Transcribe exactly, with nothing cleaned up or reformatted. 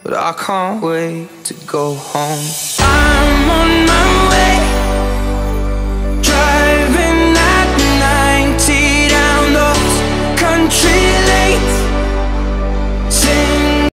but I can't wait to go home. I'm on